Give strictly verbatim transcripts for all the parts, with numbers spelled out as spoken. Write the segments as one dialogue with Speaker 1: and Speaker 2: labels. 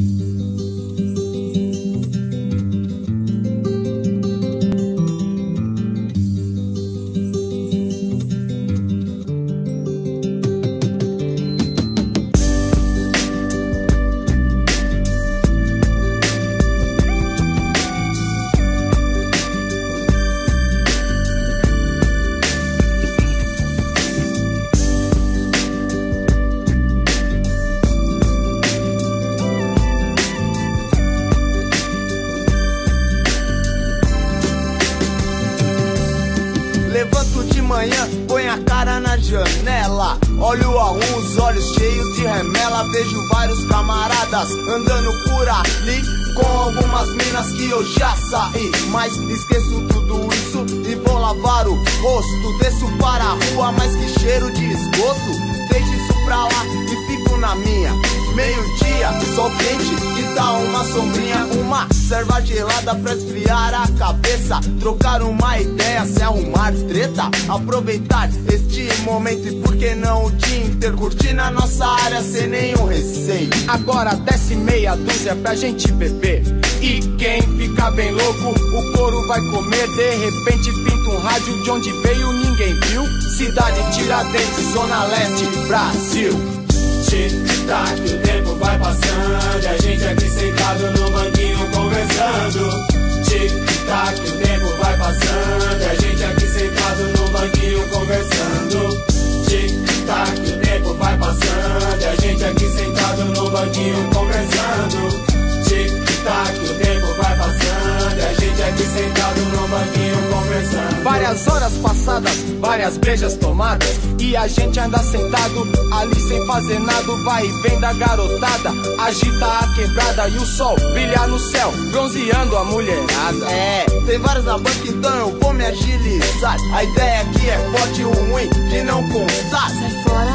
Speaker 1: Levanto de manhã, ponho a cara na janela, olho a rua, os olhos cheios de remela. Vejo vários camaradas andando por ali, com algumas minas que eu já saí. Mas esqueço tudo isso e vou lavar o rosto. Desço para a rua, mas que cheiro de esgoto. Deixo isso pra lá e fico na minha. Meio-dia, sol quente e tá uma sombrinha. Uma serva gelada pra esfriar a cabeça. Trocar uma ideia sem arrumar treta. Aproveitar este momento e por que não o dia inteiro curtir na nossa área sem nenhum receio.
Speaker 2: Agora desce meia dúzia pra gente beber. E quem fica bem louco, o couro vai comer. De repente pinta um rádio de onde veio ninguém viu. Cidade Tiradentes, Zona Leste, Brasil.
Speaker 3: Tic-tac, o tempo vai passando e a gente aqui sentado no banquinho conversando. Tic-tac, o tempo vai passando e a gente aqui sentado no banquinho conversando. Tic-tac, o tempo vai passando e a gente aqui sentado no banquinho conversando. Tic-tac, o tempo vai passando e a gente aqui sentado no banquinho conversando.
Speaker 2: Várias horas passadas, várias brejas tomadas e a gente ainda sentado ali sem fazer nada. Vai e vem da garotada, agita a quebrada e o sol brilha no céu, bronzeando a mulherada.
Speaker 1: É, tem vários na banca, então eu vou me agilizar. A ideia aqui é forte e ruim de não constar.
Speaker 4: Sai fora,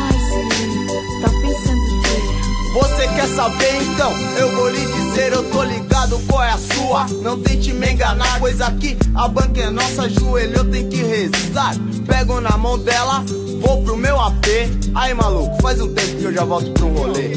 Speaker 4: Ice, tá pensando o quê?
Speaker 1: Você quer saber então? Eu vou lhe dizer, eu tô ligado qual é a sua. Não tente me enganar, pois aqui a banca é nossa. Ajoelho, eu tenho que rezar. Pego na mão dela, vou pro meu A P. Aí maluco, faz um tempo que eu já volto pro rolê.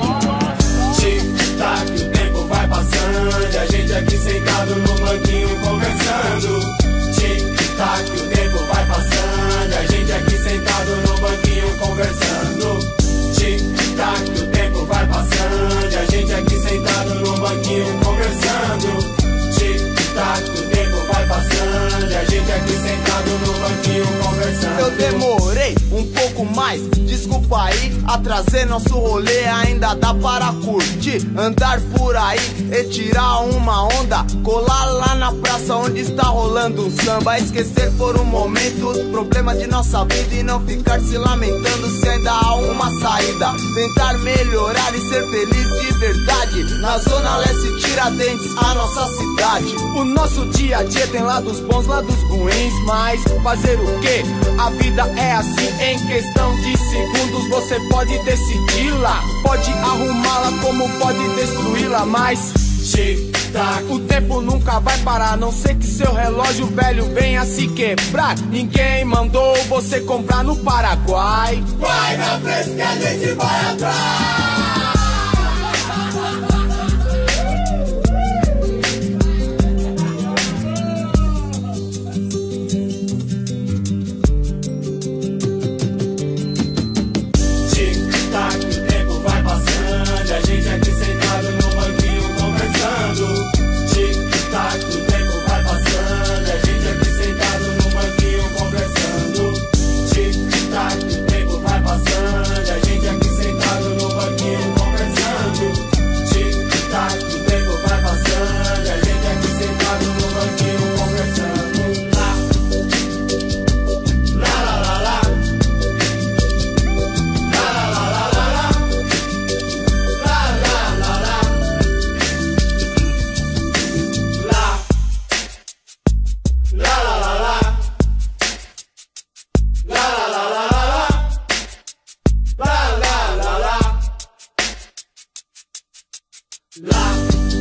Speaker 3: Tic-tac, o tempo vai passando e a gente aqui sentado no banquinho conversando. Tic-tac, o tempo vai passando e a gente aqui sentado no banquinho conversando. Tic-tac, o tempo vai passando e a gente aqui sentado no banquinho conversando. Tic-tac, o tempo vai passando e a gente aqui sentado no banquinho conversando.
Speaker 1: Eu demorei um pouco mais, desculpa aí, atrasei nosso rolê. Ainda dá para curtir, andar por aí e tirar uma onda. Colar lá na praça onde está rolando um samba. Esquecer por um momento os problemas de nossa vida e não ficar se lamentando se ainda há uma saída. Tentar melhorar e ser feliz de verdade. Na Zona Leste Tiradentes, a nossa cidade.
Speaker 2: O nosso dia a dia tem lados bons, lados ruins, mas fazer o quê? A vida é assim, em questão de segundos você pode decidi-la, pode arrumá-la como pode destruí-la, mas
Speaker 3: tic-tac,
Speaker 2: o tempo nunca vai parar, a não ser que seu relógio velho venha se quebrar. Ninguém mandou você comprar no Paraguai.
Speaker 3: Vai na frente que a gente vai atrás.
Speaker 1: Lá